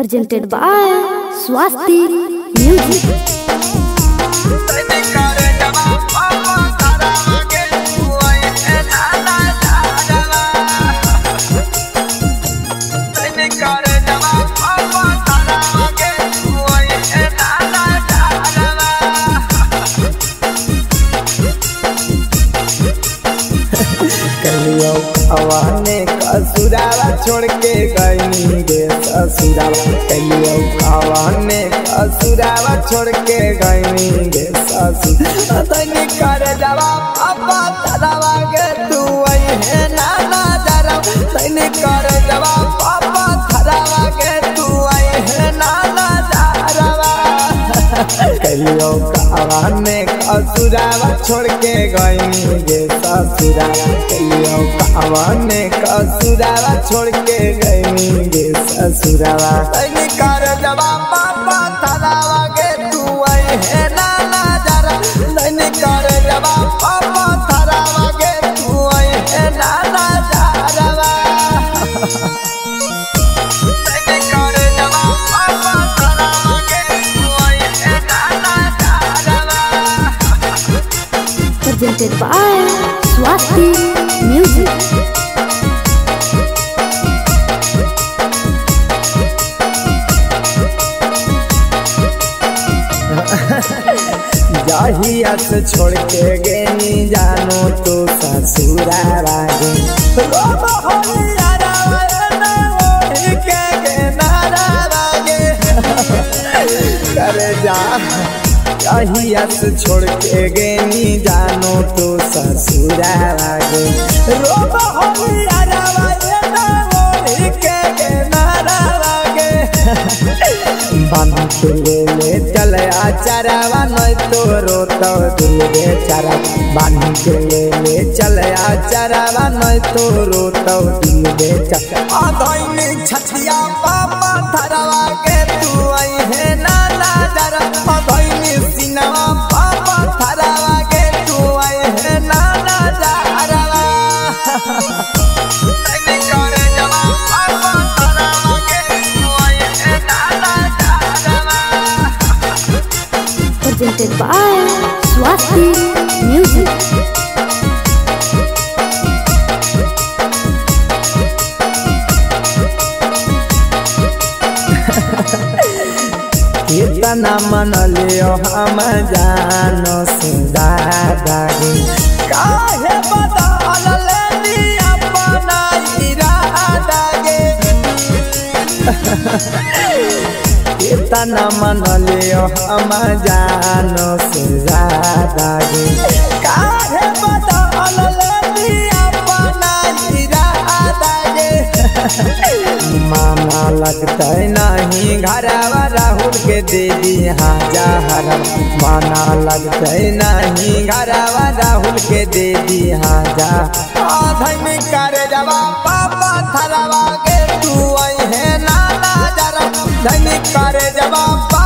presented by Swasti Music. अवाने कसुरावा छोड़ के गईनी गे ससुरावा कलियो अवाने कसुरावा छोड़ के गईनी गे ससुर तनी कर जावा पापा धरावा गे तू आई है नाना जरा तनी कर जावा पापा धरावा गे तू आई है नाना जरावा कलियो अवाने कसुरावा छोड़ के गईनी गे ससुरावा कलियो अवाने कसुरावा छोड़ के गईनी गे ससुरावा तनी कर जवा पापा धरावा गे तू आई है नाना जरा तनी कर जवा पापा धरावा गे तू आई है नाना जरावा तनी कर जवा पापा धरावा गे तू आई है नाना जरावा Presented by Swasti Music. जाहिया से छोड़ के गेनी जानो तो ससुरारा गे रोब होलियारा ना ओढ़ के नारा लागे करे जा जाहिया से छोड़ के गेनी जानो तो ससुरारा गे रोब होलियारा ना ओढ़ के नारा लागे बांध के ले चल आचारवा नहीं तो रोता दिल बेचारा बांध के ले चल आचारवा नहीं तो रोता दिल बेचारा आधोइनी छतिया पापा धरावा के तू आई है नाना जरा आधोइनी सिनवा पापा धरावा के तू आई है नाना जरावा Presented by Swasti Music. कितना मन लियो हम जानो सुदादा गे काहे बदल लेनी अपना इरादा गे कितना मन लियो हम जानो सुदादा गे काहे बदल लेनी अपना इरादा गे माना लगता नहीं घरवा राहुल के दे दी हाजा हरम माना लगता नहीं घरवा राहुल के दे दी हाजा आधन कर जवा पापा धरावा गे तू आई है नाना जरा धन कर जवा